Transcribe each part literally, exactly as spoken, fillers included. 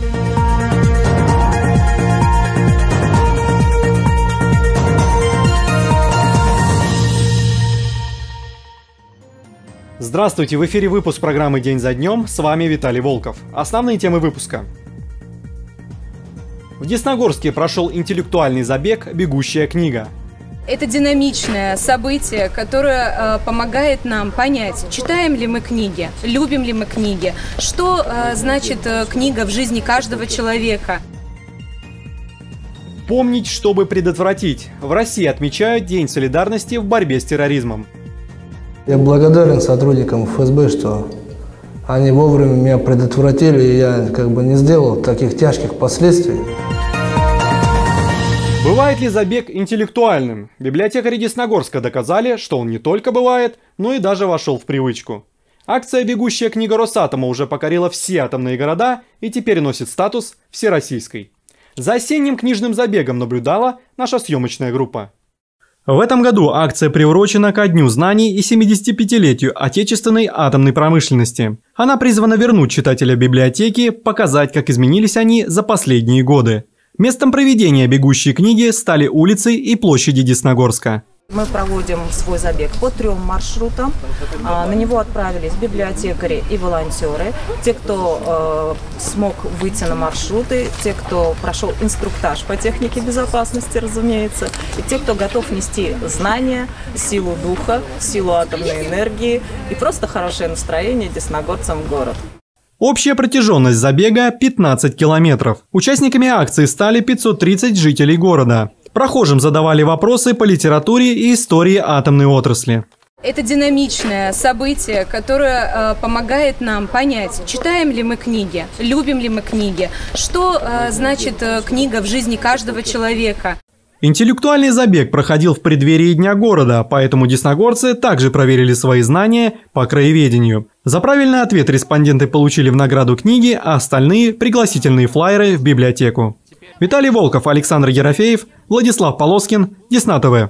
Здравствуйте, в эфире выпуск программы «День за днем», с вами Виталий Волков. Основные темы выпуска. В Десногорске прошел интеллектуальный забег «Бегущая книга». Это динамичное событие, которое э, помогает нам понять, читаем ли мы книги, любим ли мы книги, что э, значит э, книга в жизни каждого человека. Помнить, чтобы предотвратить. В России отмечают День солидарности в борьбе с терроризмом. Я благодарен сотрудникам эф эс бэ, что они вовремя меня предотвратили, и я как бы не сделал таких тяжких последствий. Бывает ли забег интеллектуальным? Библиотекари Десногорска доказали, что он не только бывает, но и даже вошел в привычку. Акция «Бегущая книга» Росатома уже покорила все атомные города и теперь носит статус всероссийской. За осенним книжным забегом наблюдала наша съемочная группа. В этом году акция приурочена ко Дню знаний и семидесятипятилетию отечественной атомной промышленности. Она призвана вернуть читателя библиотеки, показать, как изменились они за последние годы. Местом проведения «Бегущей книги» стали улицы и площади Десногорска. Мы проводим свой забег по трем маршрутам. На него отправились библиотекари и волонтеры. Те, кто э, смог выйти на маршруты, те, кто прошел инструктаж по технике безопасности, разумеется, и те, кто готов нести знания, силу духа, силу атомной энергии и просто хорошее настроение десногорцам в город. Общая протяженность забега – пятнадцать километров. Участниками акции стали пятьсот тридцать жителей города. Прохожим задавали вопросы по литературе и истории атомной отрасли. Это динамичное событие, которое э, помогает нам понять, читаем ли мы книги, любим ли мы книги, что э, значит э, книга в жизни каждого человека. Интеллектуальный забег проходил в преддверии Дня города, поэтому десногорцы также проверили свои знания по краеведению. За правильный ответ респонденты получили в награду книги, а остальные – пригласительные флаеры в библиотеку. Виталий Волков, Александр Ерофеев, Владислав Полоскин, Десна ТВ.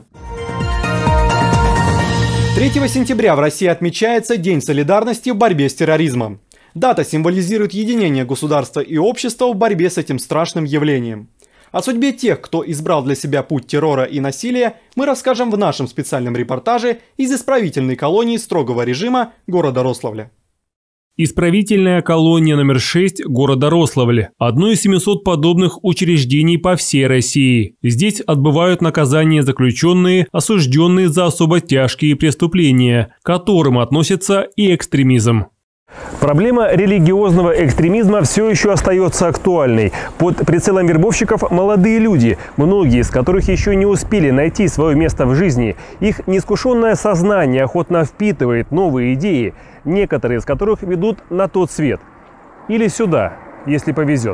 третьего сентября в России отмечается День солидарности в борьбе с терроризмом. Дата символизирует единение государства и общества в борьбе с этим страшным явлением. О судьбе тех, кто избрал для себя путь террора и насилия, мы расскажем в нашем специальном репортаже из исправительной колонии строгого режима города Рославля. Исправительная колония номер шесть города Рославль – одно из семисот подобных учреждений по всей России. Здесь отбывают наказания заключенные, осужденные за особо тяжкие преступления, к которым относится и экстремизм. Проблема религиозного экстремизма все еще остается актуальной. Под прицелом вербовщиков молодые люди, многие из которых еще не успели найти свое место в жизни. Их неискушенное сознание охотно впитывает новые идеи, некоторые из которых ведут на тот свет. Или сюда, если повезет.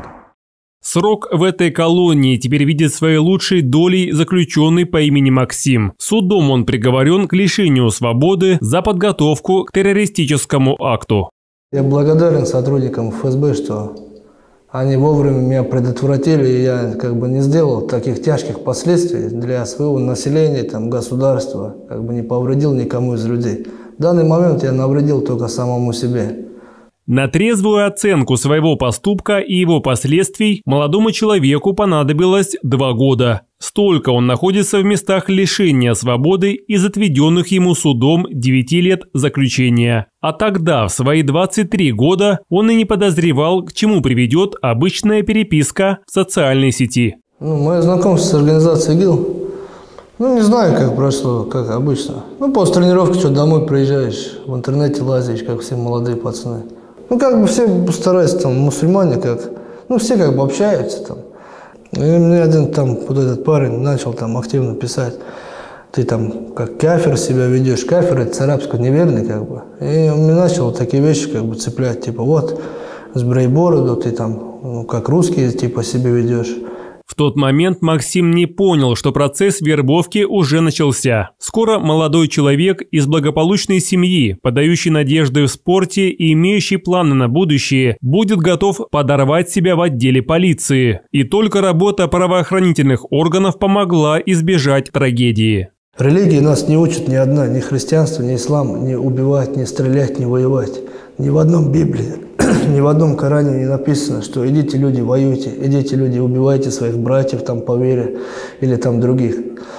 Срок в этой колонии теперь видит своей лучшей долей заключенный по имени Максим. Судом он приговорен к лишению свободы за подготовку к террористическому акту. Я благодарен сотрудникам эф эс бэ, что они вовремя меня предотвратили, и я как бы не сделал таких тяжких последствий для своего населения, там, государства, как бы не повредил никому из людей. В данный момент я навредил только самому себе. На трезвую оценку своего поступка и его последствий молодому человеку понадобилось два года. Столько он находится в местах лишения свободы из отведенных ему судом девяти лет заключения. А тогда, в свои двадцать три года, он и не подозревал, к чему приведет обычная переписка в социальной сети. Ну, мое знакомство с организацией ИГИЛ, ну не знаю, как прошло, как обычно. Ну, после тренировки что, домой приезжаешь, в интернете лазишь, как все молодые пацаны. Ну, как бы все стараются, там, мусульмане, как, ну, все как бы общаются там. И мне один там, вот этот парень начал там активно писать, ты там как кафир себя ведешь, кафир это с арабского неверный, как бы. И он мне начал вот такие вещи как бы цеплять, типа вот, сбрей бороду, ты там, ну, как русский, типа, себя ведешь. В тот момент Максим не понял, что процесс вербовки уже начался. Скоро молодой человек из благополучной семьи, подающий надежды в спорте и имеющий планы на будущее, будет готов подорвать себя в отделе полиции. И только работа правоохранительных органов помогла избежать трагедии. Религии нас не учат ни одна, ни христианство, ни ислам, ни убивать, ни стрелять, ни воевать. Ни в одном Библии, ни в одном Коране не написано, что идите, люди, воюйте, идите, люди, убивайте своих братьев там по вере или там других.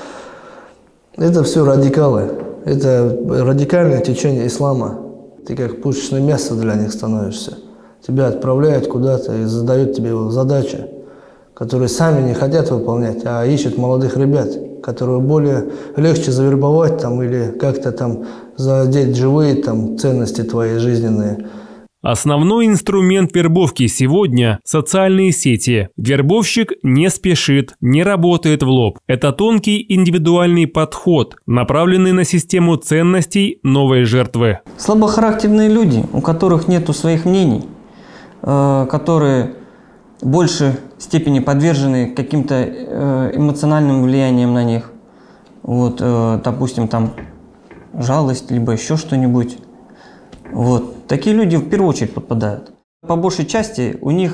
Это все радикалы. Это радикальное течение ислама. Ты как пушечное мясо для них становишься. Тебя отправляют куда-то и задают тебе задачи, которые сами не хотят выполнять, а ищут молодых ребят, которые более легче завербовать там, или как-то там задеть живые там, ценности твои жизненные. Основной инструмент вербовки сегодня – социальные сети. Вербовщик не спешит, не работает в лоб. Это тонкий индивидуальный подход, направленный на систему ценностей новой жертвы. Слабохарактерные люди, у которых нет своих мнений, которые в большей степени подвержены каким-то эмоциональным влияниям на них. Вот, допустим, там жалость, либо еще что-нибудь. Вот. Такие люди в первую очередь подпадают. По большей части у них,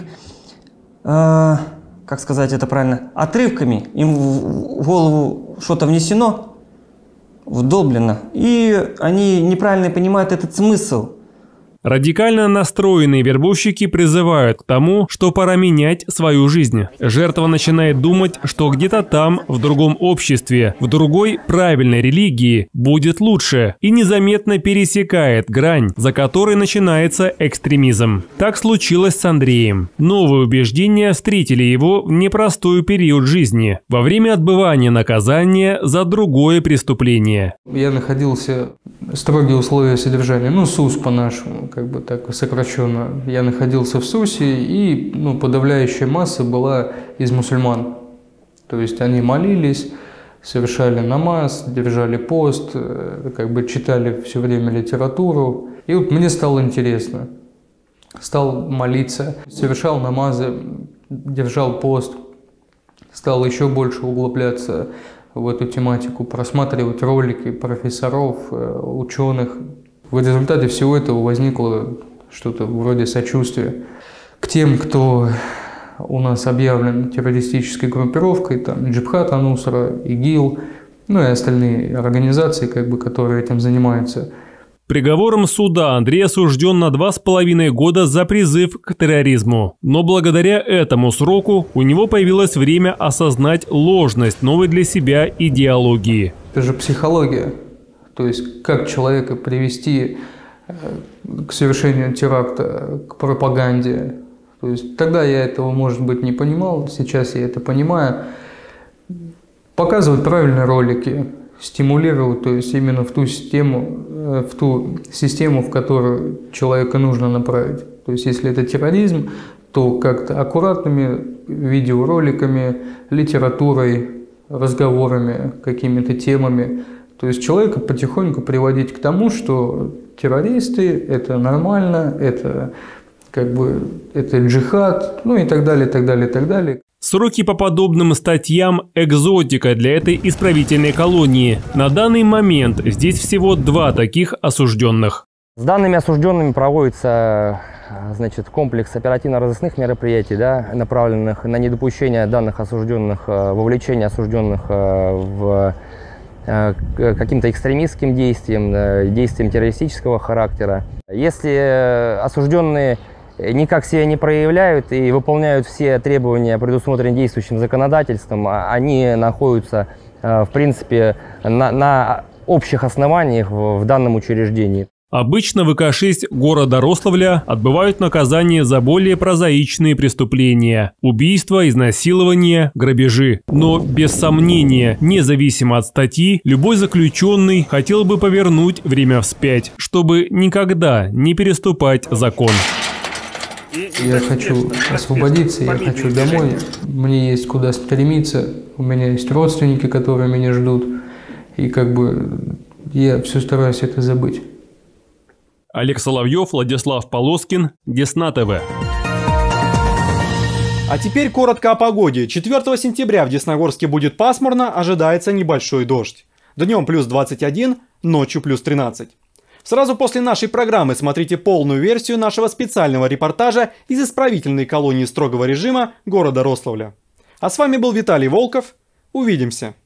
э, как сказать это правильно, отрывками им в голову что-то внесено, вдолблено, и они неправильно понимают этот смысл. Радикально настроенные вербовщики призывают к тому, что пора менять свою жизнь. Жертва начинает думать, что где-то там, в другом обществе, в другой правильной религии будет лучше, и незаметно пересекает грань, за которой начинается экстремизм. Так случилось с Андреем. Новые убеждения встретили его в непростой период жизни, во время отбывания наказания за другое преступление. Я находился в строгие условия содержания, ну, СУС по-нашему, как бы так сокращенно. Я находился в СУСе, и ну, подавляющая масса была из мусульман. То есть они молились, совершали намаз, держали пост, как бы читали все время литературу. И вот мне стало интересно. Стал молиться, совершал намазы, держал пост, стал еще больше углубляться в эту тематику, просматривать ролики профессоров, ученых. В результате всего этого возникло что-то вроде сочувствия к тем, кто у нас объявлен террористической группировкой, там Джабхат ан-Нусра, ИГИЛ, ну и остальные организации, как бы, которые этим занимаются. Приговором суда Андрей осужден на два с половиной года за призыв к терроризму. Но благодаря этому сроку у него появилось время осознать ложность новой для себя идеологии. Это же психология. То есть как человека привести к совершению теракта, к пропаганде. То есть тогда я этого, может быть, не понимал, сейчас я это понимаю. Показывать правильные ролики, стимулировать, то есть именно в ту систему, в ту систему, в которую человека нужно направить. То есть если это терроризм, то как-то аккуратными видеороликами, литературой, разговорами, какими-то темами. То есть человека потихоньку приводить к тому, что террористы – это нормально, это как бы это джихад, ну и так далее, так далее, так далее. Сроки по подобным статьям – экзотика для этой исправительной колонии. На данный момент здесь всего два таких осужденных. С данными осужденными проводится, значит, комплекс оперативно-розыскных мероприятий, да, направленных на недопущение данных осужденных, вовлечение осужденных в каким-то экстремистским действиям, действиям террористического характера. Если осужденные никак себя не проявляют и выполняют все требования, предусмотренные действующим законодательством, они находятся, в принципе, на, на общих основаниях в данном учреждении. Обычно в ВК шесть города Рославля отбывают наказание за более прозаичные преступления – убийства, изнасилования, грабежи. Но, без сомнения, независимо от статьи, любой заключенный хотел бы повернуть время вспять, чтобы никогда не переступать закон. Я хочу освободиться, я хочу домой, мне есть куда стремиться, у меня есть родственники, которые меня ждут, и как бы я все стараюсь это забыть. Олег Соловьев, Владислав Полоскин, Десна ТВ. А теперь коротко о погоде. четвёртого сентября в Десногорске будет пасмурно, ожидается небольшой дождь. Днем плюс двадцать один, ночью плюс тринадцать. Сразу после нашей программы смотрите полную версию нашего специального репортажа из исправительной колонии строгого режима города Рославля. А с вами был Виталий Волков. Увидимся.